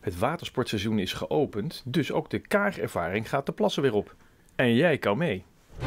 Het watersportseizoen is geopend, dus ook de kaagervaring gaat de plassen weer op. En jij kan mee.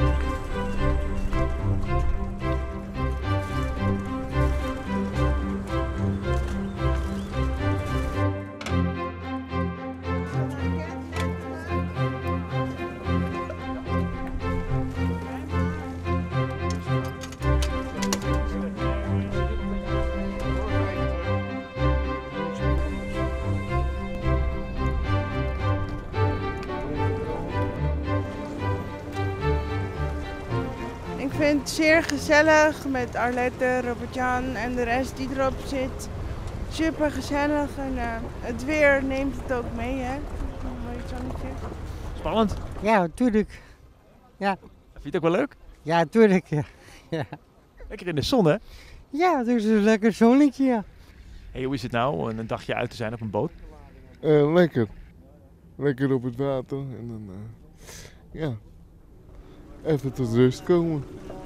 Ik vind het zeer gezellig met Arlette, Robert-Jan en de rest die erop zit. Super gezellig en het weer neemt het ook mee, hè? Nog maar iets anders. Spannend. Ja, tuurlijk. Ja. Vind je het ook wel leuk? Ja, tuurlijk. Ja. Ja. Lekker in de zon, hè? Ja, het is een lekker zonnetje. Ja. Hey, hoe is het nou een dagje uit te zijn op een boot? Lekker. Lekker op het water en dan, ja, even tot rust komen.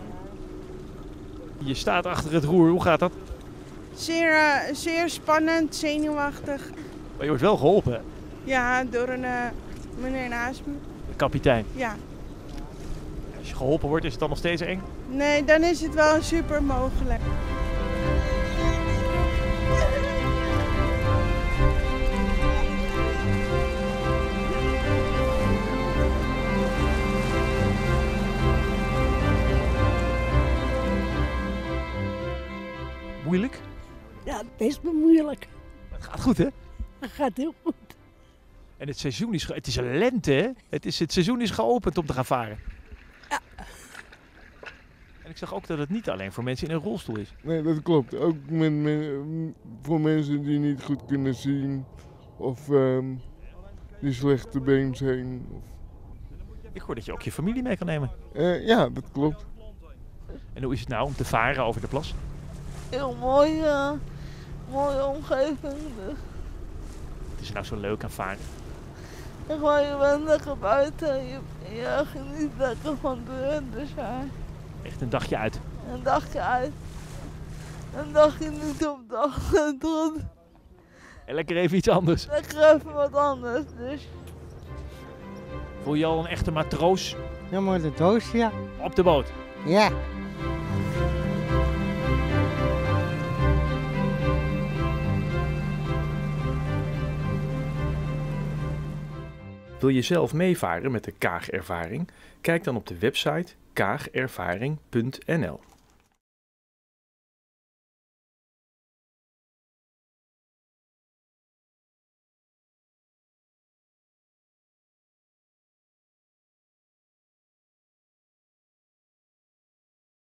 Je staat achter het roer, hoe gaat dat? Zeer spannend, zenuwachtig. Maar je wordt wel geholpen, hè? Ja, door een meneer naast me. De kapitein. Ja. Als je geholpen wordt, is het dan nog steeds eng? Nee, dan is het wel super mogelijk. Moeilijk? Ja, best wel moeilijk. Het gaat goed, hè? Dat gaat heel goed. En het seizoen is... Het is een lente, hè? Het seizoen is geopend om te gaan varen. Ja. En ik zag ook dat het niet alleen voor mensen in een rolstoel is. Nee, dat klopt. Ook voor mensen die niet goed kunnen zien of die slechte been zijn. Ik hoor dat je ook je familie mee kan nemen. Ja, dat klopt. En hoe is het nou om te varen over de plas? Heel mooi, mooie omgeving. Dus. Het is nou zo leuk aan varen. Gewoon, je bent lekker buiten, je geniet lekker van de wind. Dus ja, Echt een dagje uit. een dagje uit. Een dagje niet op de achtergrond. En lekker even iets anders. Lekker even wat anders. Dus. Voel je al een echte matroos Ja, maar de doos, ja. op de boot? Ja. Wil je zelf meevaren met de kaagervaring? Kijk dan op de website kaagervaring.nl.